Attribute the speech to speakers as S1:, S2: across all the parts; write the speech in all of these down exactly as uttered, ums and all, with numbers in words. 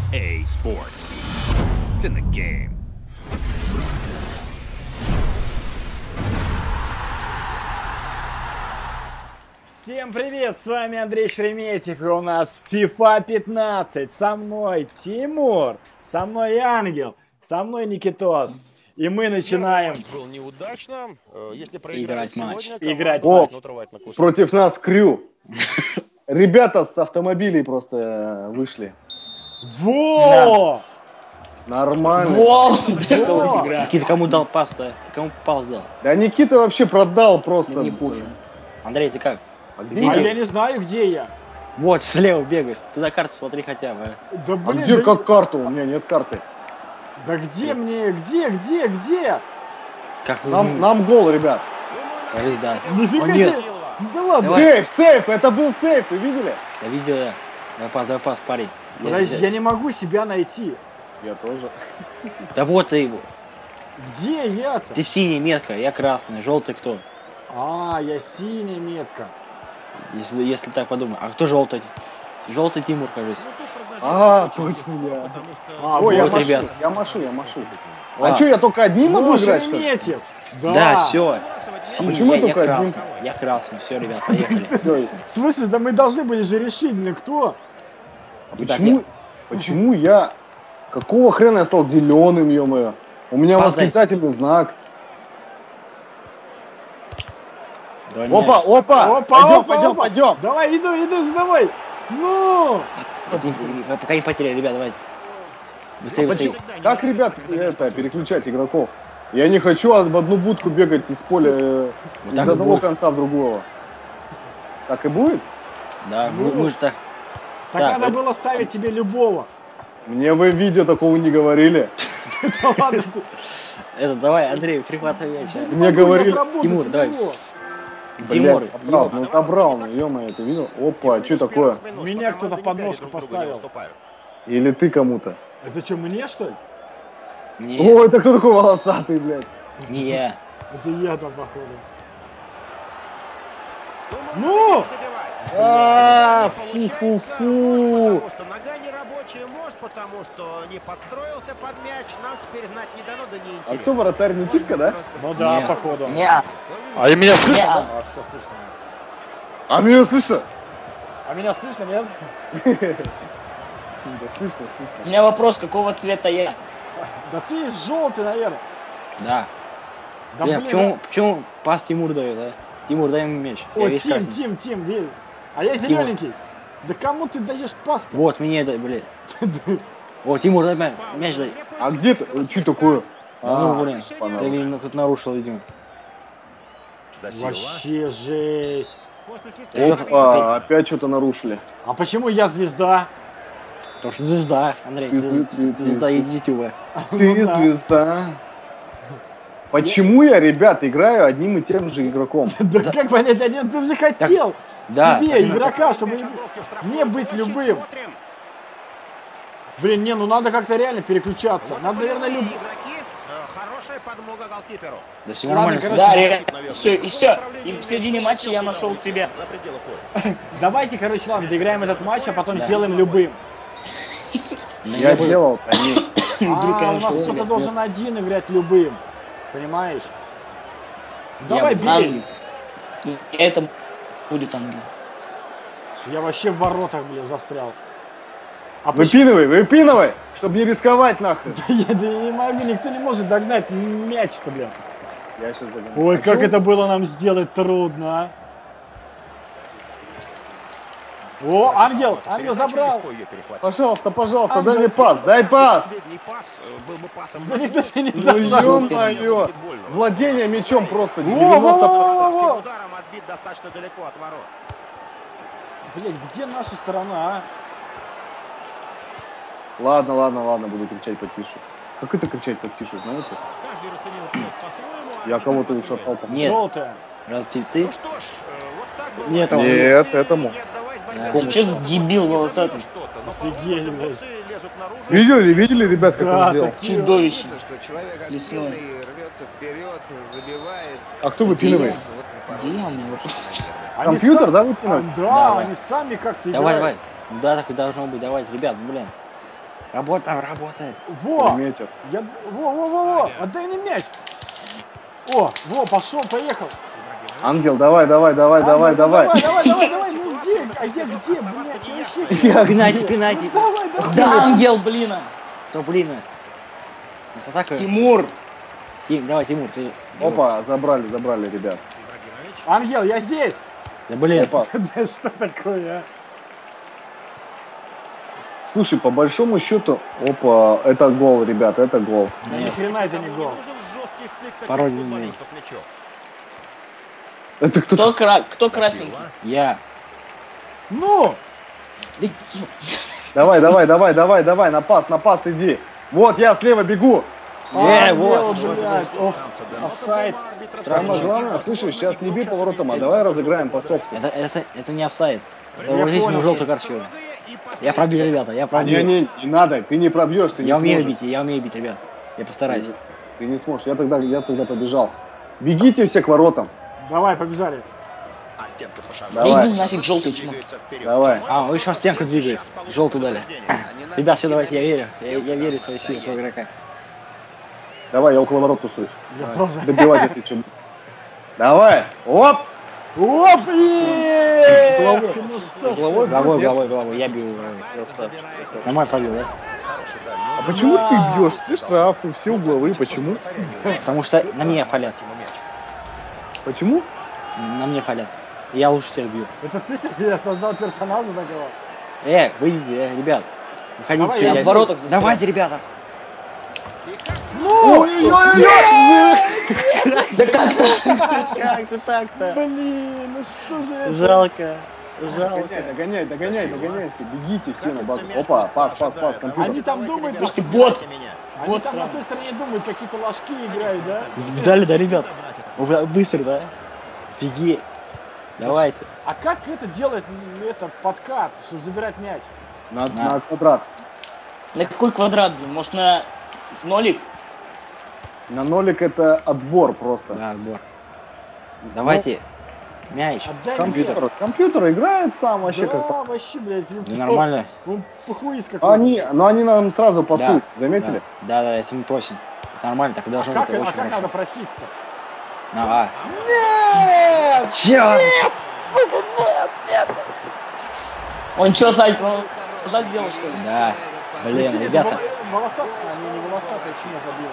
S1: E A Sports. It's in the game.
S2: Всем привет, с вами Андрей Шереметьев, и у нас FIFA пятнадцать. Со мной Тимур, со мной Ангел, со мной Никитос. И мы начинаем...
S3: Был неудачно. Если
S4: играть матч.
S2: Играть
S5: матч.
S2: матч.
S5: Против нас Крю. Ребята с автомобилей просто вышли.
S2: Во!
S5: Нормально.
S4: Во!
S2: Во!
S4: Никита, кому дал пас-то? Ты кому пас дал?
S5: Да Никита вообще продал просто.
S4: Не пуши. Андрей, ты как?
S5: А
S2: А
S5: где?
S2: я не знаю, где я.
S4: Вот, слева бегаешь. Ты на карту смотри хотя бы.
S2: Да
S5: А
S2: блин,
S5: где
S2: да,
S5: как карту? У меня нет карты.
S2: да где мне, где, где, где?
S4: Как вы...
S5: Нам, нам гол, ребят.
S4: Кажись, да.
S2: Нифига
S4: О, нет.
S2: себе. Да ладно.
S4: Давай.
S5: Сейф, сейф, это был сейф, вы видели?
S4: Я видел, да. Давай пас, давай пас, парень. Я
S2: Подожди,
S4: здесь-
S2: я не могу себя найти.
S5: Я тоже.
S4: Да вот ты его.
S2: Где я-то?
S4: Ты синий, метка, я красный. Желтый кто?
S2: А, я синяя метка.
S4: Если, если так подумай. А кто желтый? Желтый Тимур, кажется.
S5: А, точно я.
S2: А,
S5: Ой, я
S4: вот,
S5: машу,
S4: ребят.
S5: я машу, я машу.
S4: А.
S5: А что, я только одним могу
S2: О,
S5: играть, что ли?
S2: Шереметьев. Да.
S4: Да, все. Синий,
S5: почему
S4: я, я
S5: только один?
S4: красный. Я красный. Все, ребят, поехали.
S5: Ой,
S2: Слышишь, да мы должны были же решить, ну кто?
S5: а почему, почему я... Какого хрена я стал зеленым, ё-моё? У меня
S4: Пас
S5: восклицательный знак.
S4: Давай,
S5: Опа,
S4: меняй.
S5: опа!
S2: Опа,
S5: Пойдем,
S2: опа,
S5: пойдем,
S2: опа.
S5: пойдем.
S2: Давай, иду, иду, сдавай. Ну!
S4: Мы пока не потеряли, ребят, давайте. Быстрее, быстрее.
S5: Почему? Как, ребят, это, переключать игроков? Я не хочу в одну будку бегать из поля э,
S4: Вот
S5: из
S4: так и
S5: одного
S4: будет.
S5: конца в другого. Так и будет?
S4: Да, мы,
S2: Ну.
S4: мы же так.
S2: Так
S4: Так,
S2: надо
S4: это-
S2: было ставить тебе любого.
S5: Мне вы в видео такого не говорили.
S2: Да ладно, ты-
S4: Это, давай, Андрей, прихватывай мяч.
S2: да не
S5: Мне
S2: могу я
S5: говорили-
S2: отработать
S4: Тимур, давай.
S2: его.
S4: Тимур,
S5: Блядь, забрал, ну забрал, ну ё-моё, ты видел? Опа, что такое?
S2: Меня кто-то под ножку поставил.
S5: Или ты кому-то?
S2: Это что, мне что ли?
S4: Не,
S5: О, это кто такой волосатый, блядь?
S4: не я.
S2: Это я там, походу. Ну!
S5: А, фу-фу-фу.
S3: Потому что нога не рабочая, может, потому что не подстроился под мяч. Нам теперь знать не дано, да не
S5: А
S3: интересно.
S5: кто вратарь, Никитка, да?
S2: Ну да,
S4: Нет.
S2: походу.
S4: Не.
S2: А и меня слышно?
S4: Не.
S2: А, все слышно.
S5: А меня слышно?
S2: А меня слышно, нет?
S5: Да слышно,
S4: У
S5: слышно.
S4: меня вопрос, какого цвета я?
S2: Да ты желтый, наверное.
S4: Да.
S2: Да
S4: Блин,
S2: блин,
S4: почему, почему пас Тимур дает, да? Тимур, дай ему мяч. Я
S2: Ой,
S4: весь
S2: Тим,
S4: красный.
S2: Тим, Тим, верь. А я зелененький. Да кому ты даешь пасту?
S4: Вот, мне это, блин. О, Тимур, дай мяч, мяч дай.
S5: А где ты? Что такое?
S4: Да ну, блин,
S5: понравилось.
S4: ты, видимо, тут нарушил, видимо.
S2: Вообще жесть.
S5: Опа, опять что-то нарушили.
S2: А почему я звезда?
S4: Потому что звезда, Андрей,
S5: Ты
S4: ты,
S5: зв-
S4: ты
S5: ты-
S4: звезда
S5: ты-
S4: Ютуба.
S5: Ты
S2: Ну да.
S5: звезда. Почему я, ребят, играю одним и тем же игроком?
S2: Да как понять, один ты же хотел
S4: да,
S2: себе
S4: так,
S2: игрока, чтобы не быть любым. Блин, не, ну надо как-то реально переключаться. Надо, наверное, люб...
S3: Хорошая подмога голкиперу.
S4: Да все
S2: Ладно,
S4: нормально.
S2: короче,
S4: всё.
S6: Да, реально. Все, и все. И в середине матча я нашел себя.
S3: За пределы поля.
S2: Давайте, короче, ладно, доиграем этот матч, а потом
S4: Да.
S2: сделаем любым.
S4: Ну,
S5: Я
S4: буду-
S5: делал, они.
S4: Вдруг я
S2: А, у нас
S4: нашел
S2: кто-то
S4: себя.
S2: должен один играть любым. Понимаешь? Давай,
S4: буду-
S2: бей.
S6: И это будет ангел.
S2: Я вообще в воротах, блин, застрял. А почему?
S5: Выпинывай, выпинывай, чтобы не рисковать нахрен.
S2: Я да не могу, никто не может догнать мяч-то, блин.
S5: Я сейчас догоню.
S2: Ой,
S5: А
S2: как
S5: чё?
S2: это было нам сделать трудно, а. О, ангел, ангел забрал.
S5: Пожалуйста, пожалуйста,
S2: Ангел.
S5: дай мне пас, дай пас.
S3: Последний пас э, был бы пасом.
S2: Да никто тебе не
S5: Ну
S2: даст.
S5: ё-моё, владение мячом просто
S2: Во,
S5: девяносто.
S2: во, во, во.
S3: Ударом отбит достаточно далеко от ворот.
S2: Блин, где наша сторона, а?
S5: Ладно, ладно, ладно, буду кричать потише. Как это кричать потише, знаете?
S3: Каждый расценил ход по-своему.
S5: Я
S3: арбитр
S5: кого-то
S3: по-своему.
S5: ушатал. по-моему.
S4: Нет,
S2: Желтая.
S4: раз ты, ты,
S3: Ну что ж, э, вот так бывает.
S4: Нет, он-
S5: Нет, этому.
S3: Не отдаваясь борьбе
S4: Да.
S3: за
S6: Ты чё за
S3: победу.
S6: дебил
S3: Не
S6: волосатый?
S3: забьешь что-то, но,
S2: Офигеть,
S3: по-моему,
S2: блядь.
S3: эмоции лезут наружу.
S5: Видели, видели, ребят, как
S2: Да,
S5: он сделал?
S2: такие-
S6: Чудовище.
S7: Что человек
S6: Лесной.
S7: активный, рвется вперед, забивает.
S5: А кто выпинывает?
S7: Вот
S6: Где я у меня вопрос?
S2: Они
S5: Компьютер,
S2: сам-
S5: да,
S2: А,
S5: выпинывает?
S2: да,
S4: Давай.
S2: они сами как-то
S4: давай,
S2: играют.
S4: давай. Ну да, так и должно быть, давайте, ребят, блин. Работа, работает.
S2: Во!
S5: Метер.
S2: Я... Во, во, во, во! Отдай мне мяч! О, во, пошел, поехал!
S5: Ангел, давай, давай, давай,
S2: Ангел,
S5: давай,
S2: ну
S5: давай.
S2: давай, давай, давай, давай, ну где? А я где, блядь, я вообще...
S5: Я
S6: Пенальти, пенальти.
S2: Ну давай, давай!
S6: Да, ангел, блин.
S4: То, блин. Нас атака.
S6: Тимур.
S4: Тим, давай, Тимур, ты.
S5: Опа, забрали, забрали, ребят.
S2: Ангел, я здесь!
S4: Да блин.
S5: Опа.
S2: Да что такое, а?
S5: Слушай, по большому счету, опа, это гол, ребят, это гол.
S2: Да ни хрена это не гол.
S4: Породный.
S5: Это кто?
S6: Кто, кра... Кто красненький?
S4: Я.
S2: Ну!
S6: Да,
S5: Давай, давай, давай, давай, давай, на пас, на пас иди. Вот, я слева бегу.
S4: Э,
S2: Ангел,
S4: вот.
S2: блядь, оф- офсайд.
S5: Самое главное, слышишь, сейчас не бей поворотом, а давай разыграем по софту.
S4: Это, это, это не офсайд. Это
S2: Я
S4: вот здесь
S2: понял.
S4: ему желтую карточку. Я пробил, ребята, я
S5: Не,
S4: пробил.
S5: не, не надо, ты не пробьешь, ты не
S4: Я умею
S5: сможешь.
S4: бить, я умею бить, ребят. Я постараюсь.
S5: Ты не сможешь, я тогда, я тогда побежал. Бегите все к воротам.
S2: Давай, побежали.
S6: да
S5: Давай.
S6: иди нафиг, желтый чмо.
S5: Давай.
S4: А, вы еще стенку двигает. Желтый дали. Ребят, все, давайте, я верю. Я, я верю в свои силы, своего игрока.
S5: Давай, я около ворот тусуюсь.
S2: Я тоже.
S5: Добивать, если что. Давай. Оп!
S2: Оп, еее!
S5: Головой.
S2: Ну что ж
S5: Головой?
S2: ты?
S4: Головой,
S5: Нет.
S4: головой, головой. Я бью головой.
S5: Красавчик, красавчик.
S4: Нормально пробил, да?
S5: А почему ты бьешь? Все штрафы, все угловые, почему?
S4: Потому что на меня фалят.
S5: Почему?
S4: На мне фалят. Я лучше всех бью.
S2: Это ты себе создал персонажа такого?
S4: Э, выйдите, э, ребят. Выходите
S2: Давай,
S4: все.
S2: я
S6: в воротах застрял.
S4: Давайте, ребята.
S2: Ну!
S6: Да как то
S4: Как ты так-то?
S2: Блин, ну что же это?
S4: Жалко. Жалко.
S5: Догоняй, догоняй, догоняй, догоняй все. Бегите все на базу. Опа, пас, пас, пас,
S2: Они
S5: компьютер.
S2: там думают,
S6: Слушай, ты бот.
S2: они
S6: вот
S2: там на
S6: сразу.
S2: той стороне думают, какие-то ложки играют, да?
S4: Видали, да, ребят? Вы быстро, да? Офигеть. Давайте.
S2: А как это делать, м, это, подкат, чтобы забирать мяч?
S5: На,
S4: На.
S5: на квадрат.
S6: На какой квадрат, блин? Может на нолик?
S5: На нолик это отбор просто.
S4: Да, отбор. Давайте. Мяч.
S2: Отдай
S4: Компьютер.
S2: мне.
S5: Компьютер, компьютер играет сам вообще
S2: Да,
S5: как.
S2: вообще, блядь.
S4: Да нормально.
S2: Он похуист какой-то.
S5: Они, но они нам сразу пасуют,
S4: Да,
S5: заметили?
S4: Да, да, если мы просим. Это нормально, так и
S2: А
S4: должно
S2: как,
S4: быть. Это
S2: а
S4: очень
S2: как надо
S4: хорошо.
S2: просить-то?
S4: А,
S2: Нет!
S4: Чё?
S6: Он что, сзади, он сзади делал, что ли?
S4: Да. Блин,
S2: Это
S4: ребята.
S2: вол- волосатая, а не, не волосатая, чмо забила.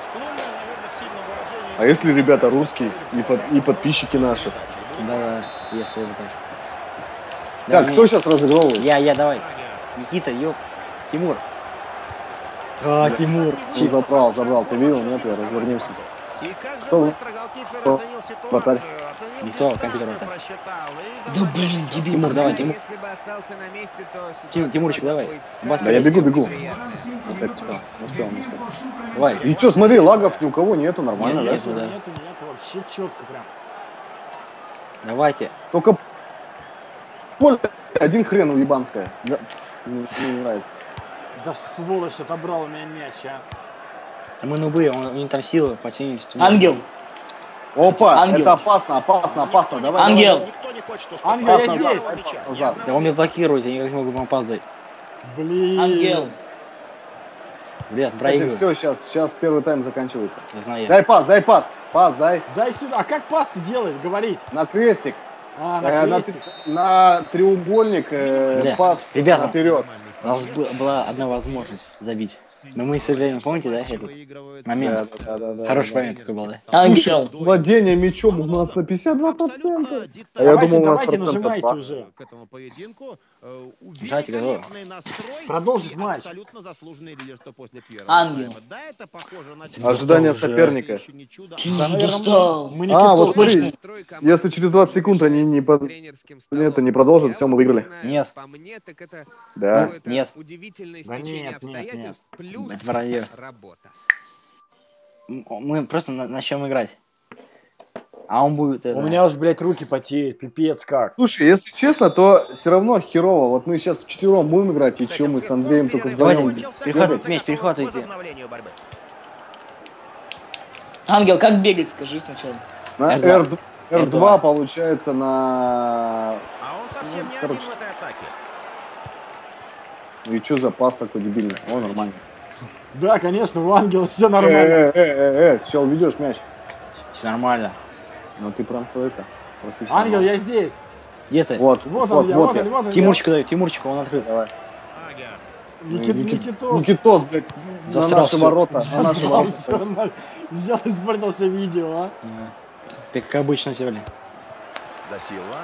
S5: А если ребята русские и, под, и подписчики наши?
S4: Да, да, если это так.
S5: Так,
S4: Да,
S5: кто
S4: не-
S5: сейчас разыгрывает?
S4: Я, я, давай. Никита, ёп. Тимур. А, Тимур.
S5: Ну, забрал, забрал. Ты видел? Нет, я развернемся.
S3: И как же
S5: Кто вы?
S3: быстро голкипер
S5: Кто?
S3: оценил ситуацию,
S5: Вратарь?
S3: оценил
S4: Никто,
S3: дистанцию,
S4: компьютер вратарь.
S3: просчитал и
S6: Да
S3: забил.
S6: блин, дебил.
S4: Тимур, давай, Тимур.
S7: Если бы остался на месте, то
S4: Тим-
S7: ситуация
S4: Тимурчик,
S7: могла
S4: давай.
S7: быть
S4: Бас-
S5: Да я бегу, бегу.
S7: неприятной.
S5: Опять успел, успел, не успел.
S4: Давай.
S5: И что, смотри, лагов ни у кого нету, нормально,
S4: Нет,
S5: да?
S4: нет.
S2: Нету,
S4: да.
S2: нету, нету, вообще четко прям.
S4: Давайте.
S5: Только поле один хрен уебанское. Да. Мне, мне не нравится.
S2: Да сволочь, отобрал у меня мяч, а.
S4: Да мы нубы, он, у них там силы по семьдесят.
S6: Ангел.
S5: Опа,
S6: Ангел.
S5: это опасно, опасно, опасно. Давай,
S6: Ангел.
S5: давай,
S3: Никто не хочет уступать.
S2: Ангел, я
S5: Пас назад,
S2: здесь.
S5: давай, пас назад.
S4: Да он меня блокирует, я никак не могу вам опаздывать.
S2: Блин.
S6: Ангел.
S4: Ребят,
S5: Кстати,
S4: проигрываю.
S5: все, сейчас, сейчас первый тайм заканчивается.
S4: Я знаю я.
S5: Дай пас, дай пас, пас дай.
S2: Дай сюда. А как пас-то делать? Говорить.
S5: На крестик,
S2: А,
S5: э,
S2: на
S5: на,
S2: крестик.
S5: три- на треугольник, э,
S4: Бля,
S5: пас
S4: ребята.
S5: наперед.
S4: У нас был- была одна возможность забить. Но мы, к сожалению, помните, да, этот момент?
S5: Да, да, да,
S4: Хороший
S5: да,
S4: момент такой был, да?
S6: Ангел.
S5: Владение мячом у нас на пятьдесят два процента. А я
S2: Давайте,
S5: думал, у нас
S2: давайте,
S5: процентов
S2: нажимайте
S5: два.
S2: уже.
S3: К этому поединку. э,
S4: Нажимайте, готово.
S3: великолепный настрой
S2: Продолжить
S3: и
S2: матч.
S3: абсолютно заслуженное лидерство после первого
S6: Ангел.
S3: тайма. Да, это похоже на
S5: Ожидание
S4: Уже.
S5: соперника.
S3: Еще не чудо.
S6: Ты
S2: Да, наверное,
S6: достал.
S2: мы не
S5: А,
S2: китов.
S5: вот смотри,
S7: Строй команды
S5: если через двадцать секунд они не под-
S7: тренерским
S5: это
S7: столом.
S5: не продолжат,
S7: Я
S5: все, мы
S7: вот
S5: выиграли.
S7: не знаю,
S4: Нет.
S7: По мне, так это
S5: Да.
S7: какое-то
S4: Нет.
S7: удивительное
S2: Да
S7: стечение
S2: нет, нет, нет.
S7: обстоятельств плюс
S4: Это вранье.
S7: работа.
S4: М- Мы просто на- начнем играть. А он будет это...
S2: У меня уже, блядь, руки потеют. Пипец как.
S5: Слушай, если честно, то все равно херово. Вот мы сейчас вчетвером будем играть, и
S3: С
S5: что
S3: этим
S5: мы с
S3: свистком
S5: Андреем только
S3: перерыв
S5: вдвоем.
S3: закончился.
S4: Перехватывайте
S3: Команда
S4: мяч,
S3: готова к
S4: перехватывайте.
S3: возобновлению борьбы.
S6: Ангел, как бегать, скажи сначала.
S5: На
S4: эр два.
S5: эр два, эр два
S4: эр два.
S5: получается на...
S3: А он совсем
S5: Ну,
S3: не
S5: короче.
S3: один в этой атаке.
S5: И что за пас такой дебильный? О, нормально.
S2: Да, конечно, у Ангела все
S5: Э,
S2: нормально.
S5: э, э, э, э, все, уведешь мяч.
S4: Все нормально.
S5: Ну ты прям кто это? Профессионал.
S2: Ангел, я здесь.
S4: Где ты?
S5: Вот,
S2: Вот
S5: вот,
S2: он, я,
S5: вот
S2: вот
S5: я.
S2: он, вот он.
S4: Тимурчику дай, Тимурчику, он открыт.
S5: Давай.
S3: Агер.
S2: Никит,
S5: Никит-
S2: Никитос.
S5: Никитос, блядь, на
S4: Засрался.
S5: наши ворота. На наши
S2: Взял,
S5: ворота.
S2: всё нормально. Взял и испортился видео, а?
S4: Да. Как обычно сегодня.
S1: Да Силва.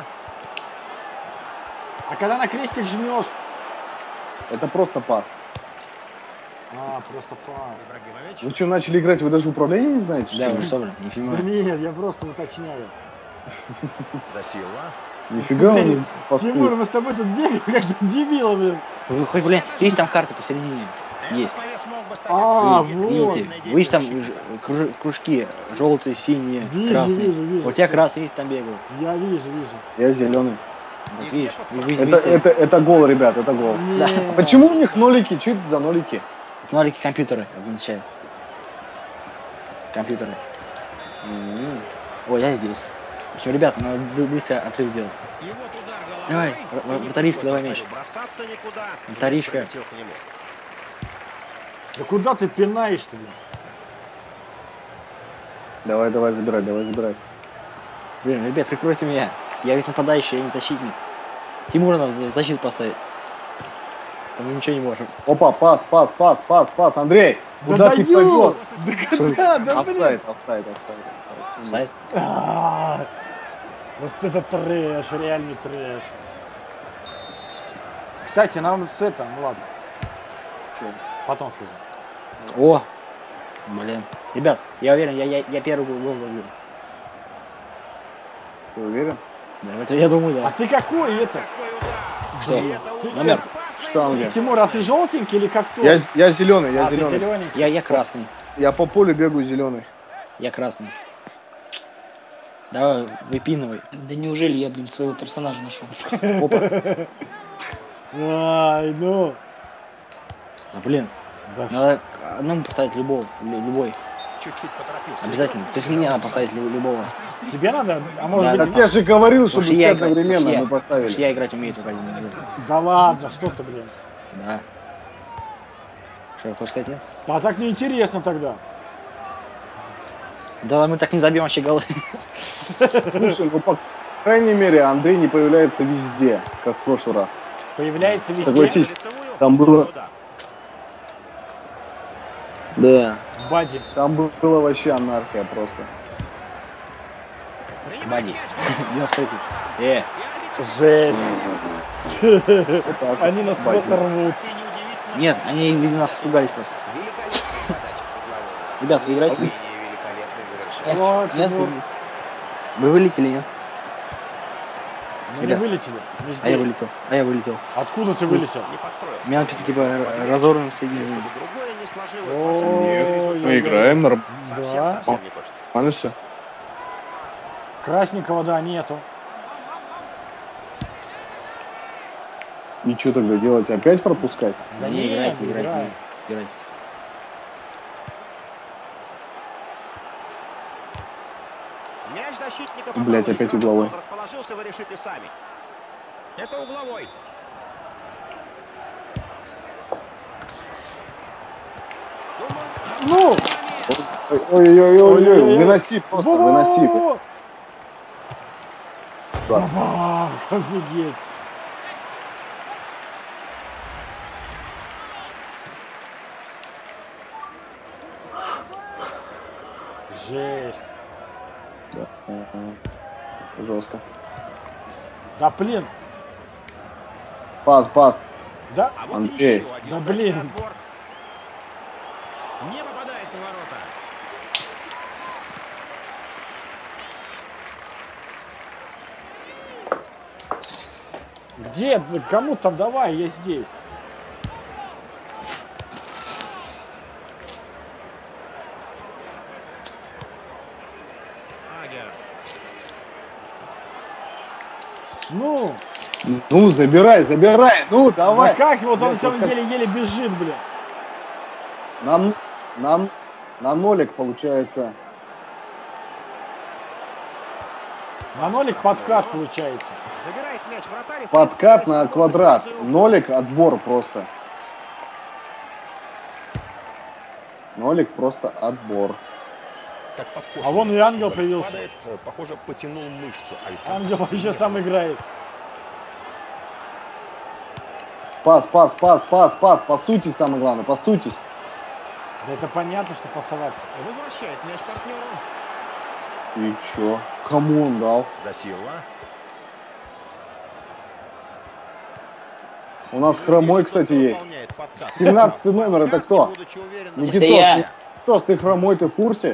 S2: А когда на крестик жмешь...
S5: Это просто пас.
S2: А, просто пас.
S3: Ибрагимович.
S5: Вы что, начали играть, вы даже управление не знаете?
S4: Да,
S5: что
S4: вы
S5: ли?
S4: что, блин, не
S2: Да
S4: понимаю.
S2: нет, я просто уточняю.
S1: Да Силва.
S5: Нифига
S2: Блин,
S5: он пасы.
S2: Тимур, мы с тобой тут бегаем, как дебилы, блин.
S4: Вы хоть, блин, есть там карты посередине? Есть.
S3: МФС мог бы стать
S2: А,
S3: ответственным.
S2: вот.
S4: Видите? Видишь там ж- кружи- кружки желтые, синие,
S2: Вижу,
S4: красные.
S2: вижу, вижу.
S4: Вот я красный, видите, там бегаю.
S2: Я вижу, вижу.
S5: Я зеленый.
S4: Вот видишь, вы вы
S5: Это,
S4: видите,
S5: это, это гол, ребят, это гол.
S2: Нет.
S5: Почему у них нолики? Что это за нолики?
S4: нолики компьютеры обозначают. Компьютеры.
S5: М-м.
S4: Ой, я здесь. В общем, ребят, надо бы- быстро отрыв делать.
S3: И вот удар головой.
S4: Давай,
S3: И
S4: в-
S3: не
S4: в- вратаришка, давай
S3: пришлось
S4: мяч.
S3: бросаться никуда.
S4: Вратаришка.
S3: Прилетел к нему.
S2: Да куда ты пинаешь-то, блин?
S5: Давай, давай, забирай, давай, забирай.
S4: Блин, ребят, прикройте меня. Я ведь нападающий, я не защитник. Тимура надо в защиту поставить. Там мы ничего не можем.
S5: Опа, пас, пас, пас, пас, пас, Андрей!
S2: Да
S5: Куда ты
S2: даю!
S5: повез?
S2: Да куда? Да блин!
S5: Офсайд, офсайд, офсайд.
S4: Сайт?
S2: А, Вот это трэш, реальный трэш. Кстати, нам с этим, ну ладно,
S5: Чё?
S2: потом скажу.
S4: О! Блин. Ребят, я уверен, я, я, я первый гол забил.
S5: Ты уверен?
S4: Да, это я думаю,
S2: А
S4: да.
S2: ты какой это?
S3: Такой удар.
S4: Что?
S3: И это удар.
S4: Номер.
S3: Опасный
S5: Штанга.
S3: удар.
S2: Тимур, а ты желтенький или как кто?
S5: Я, з- я зеленый, я
S2: а, ты
S5: зеленый.
S2: зелененький.
S4: Я, я красный.
S5: Я по полю бегаю зеленый.
S4: Я красный. Давай, выпинывай.
S6: Да неужели я, блин, своего персонажа нашел?
S4: Опа.
S2: Ай, ну.
S4: А, блин,
S2: Да
S4: надо к одному поставить любого. лю- Любой.
S3: Чуть-чуть поторопился.
S4: Обязательно. То есть мне надо поставить лю- любого.
S2: ш- Тебе надо? А может
S4: Да,
S2: быть...
S5: Так я же говорил, чтобы
S4: Потому что
S5: все
S4: я играю, потому
S5: одновременно
S4: что я-
S5: мы
S4: потому что
S5: поставили.
S4: я играть умею только один играть.
S2: Да ладно, что ты, блин.
S4: Да. Что, хочешь сказать, нет?
S2: А так неинтересно тогда.
S4: Да мы так не забьем вообще голы.
S5: Слушай, ну по крайней мере Андрей не появляется везде, как в прошлый раз.
S2: Появляется везде.
S5: Согласись.
S3: Лицевую.
S5: Там было,
S3: Удар.
S4: Да.
S2: Бади.
S5: там была вообще анархия просто.
S3: Принимает
S4: Бади.
S3: мяч.
S4: девяносто третий. Э,
S2: Жесть.
S5: Вот так.
S2: Они нас
S5: Бади.
S2: просто рвут.
S3: И неудивительно,
S4: нет, они, видимо, нас испугались просто. Ребят, вы играете?
S2: О,
S4: Нет?
S2: Тимур.
S4: Вы вылетели, нет?
S2: Мы не
S4: Ребят.
S2: вылетели. Мы
S4: А я
S2: здесь.
S4: вылетел. А я вылетел.
S2: Откуда ты вылетел?
S3: не подстроился.
S4: У меня написано, типа, р- разорвано соединение.
S3: Другое не сложилось.
S2: О,
S5: Нет, мы
S2: я-
S5: играем нормально,
S3: Совсем,
S2: Да.
S3: совсем не точно.
S5: все.
S2: Красненького, да, нету.
S5: И что тогда делать? Опять пропускать?
S2: Да
S4: не,
S2: нет,
S4: играйте, играйте,
S2: играем.
S4: играйте.
S3: Мяч защитника
S5: Блядь,
S3: попал в
S5: опять
S3: игрок.
S5: угловой.
S3: Он расположился, вы решите сами. Это угловой.
S2: Ну!
S5: Ой-ой-ой-ой,
S2: Ой-ой-ой.
S5: выноси просто, выноси.
S2: Во-во-во-во!
S5: Да.
S2: Бабах! Офигеть! Жесть!
S5: Да. Ага. Жестко.
S2: Да блин!
S5: Пас, пас.
S2: Да,
S3: А вот
S5: Андрей.
S3: еще один
S2: Да
S3: удачный
S2: блин.
S3: отбор. Не попадает в ворота.
S2: где? Кому там давай, я здесь.
S3: Агер.
S2: Ну,
S5: Ну, забирай, забирай. Ну, давай.
S2: да как вот он
S5: Блядь,
S2: все
S5: вот как-
S2: еле-еле бежит, блин.
S5: Нам, нам, на нолик получается.
S2: На нолик подкат получается.
S3: Забирает мяч вратарь.
S5: Подкат на квадрат. Нолик отбор просто. Нолик просто отбор.
S1: Как подкошенный.
S2: А вон и ангел
S1: Борис
S2: появился.
S1: падает, э, похоже, потянул мышцу. А ведь
S2: Ангел вообще сам играет.
S5: Пас, пас, пас, пас, пас. По сути, самое главное, по сути.
S2: Да это понятно, что пасоваться.
S3: Возвращает мяч партнеру.
S5: И чё? Кому он дал?
S1: Да Силва.
S5: У нас хромой, кстати, есть.
S3: Выполняет подкат.
S5: семнадцатый номер, это кто?
S3: Будучи уверенным,
S6: Это
S5: Никитос,
S6: я.
S5: Никитос, ты хромой, ты в курсе?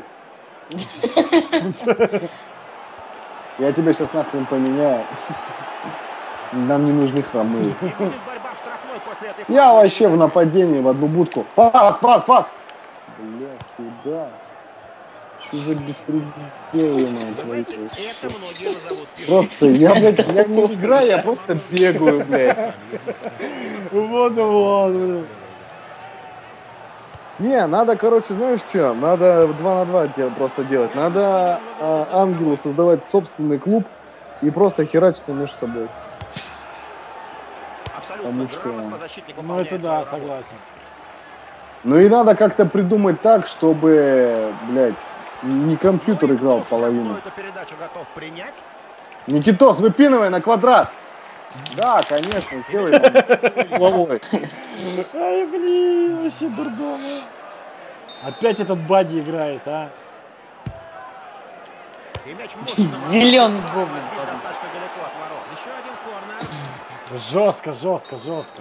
S5: Я тебя сейчас нахрен поменяю. Нам не нужны хромые.
S3: и будет борьба в штрафной после этой
S5: Я
S3: фазы.
S5: вообще в нападении в одну будку. Пас, пас, пас! Бля, куда? Что за беспредел, ё-моё, творится?
S3: Это многие назовут пешкой.
S5: Просто, я, блядь, я не играю, я просто бегаю, блядь.
S2: Вот, вот, блин.
S5: Не, надо, короче, знаешь что? Надо два на два те- просто делать. Надо а, Ангелу создавать собственный клуб и просто херачиться между собой.
S3: Абсолютно
S5: потому что-
S3: грамотно защитник
S2: Ну
S3: выполняет
S2: это
S3: свою
S2: да,
S3: работу.
S2: согласен.
S5: Ну и надо как-то придумать так, чтобы, блядь, не компьютер
S3: Ну и
S5: играл
S3: кто
S5: половину.
S3: штрафную эту передачу готов принять?
S5: Никитос, выпинывай на квадрат! Да, конечно, сделай нам головой.
S2: Ай, блин, вообще дурдом. Опять этот Бадди играет, а?
S3: И мяч может
S6: Зелёный
S3: быть
S6: гоблин.
S3: достаточно далеко от ворот. Еще один корнер.
S2: Жестко, жестко, жестко.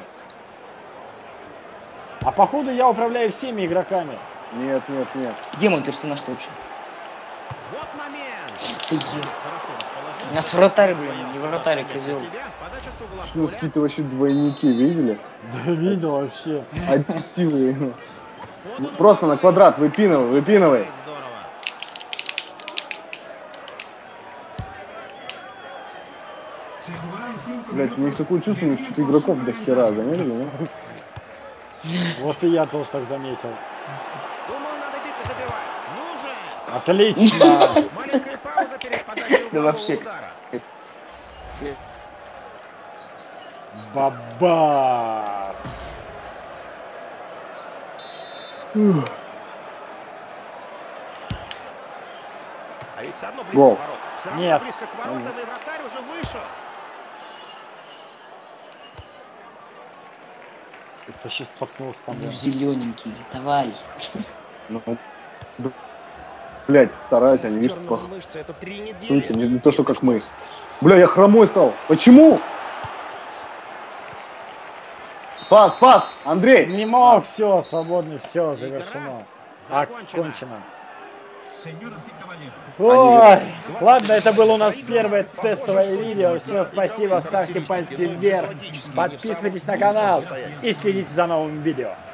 S2: А походу я управляю всеми игроками.
S5: Нет, нет, нет.
S6: Где мой персонаж-то вообще?
S3: Вот момент.
S6: Ты ё-
S3: Хорошо расположился.
S6: У нас вратарь, блин, не вратарь, а козел.
S3: Себя. Подача с угла
S5: Что у нас
S3: поля.
S5: какие-то вообще двойники, видели?
S2: Да видел вообще.
S5: Агрессивные. Просто на квадрат выпинывай, выпинывай.
S3: Здорово.
S5: Блять, у них такое чувство, у них что-то игроков до хера, заметили, да?
S2: Вот и я тоже так заметил.
S3: Думаю, надо бить и забивать. Ну же!
S2: Отлично.
S3: Маленькая пауза перед подачей
S6: Да
S3: углового
S6: вообще.
S3: удара.
S2: Баба.
S3: А ведь все равно близко
S5: Гол.
S3: к воротам. Все равно
S2: Нет.
S3: близко к воротам, и вратарь уже вышел.
S2: Это сейчас споткнулся там.
S6: Ну, зелененький, давай.
S5: Ну, блять, стараюсь, они, видишь,
S3: Дернула
S5: пас.
S3: мышцы, это три недели.
S5: Суются, не, не то, что как мы. Бля, я хромой стал. Почему? Пас, пас, Андрей.
S2: Не мог, все, свободно, все, завершено.
S3: закончена.
S2: Окончено. Ой, ладно, это было у нас первое тестовое видео. Всем спасибо, ставьте пальцы вверх, подписывайтесь на канал и следите за новым видео.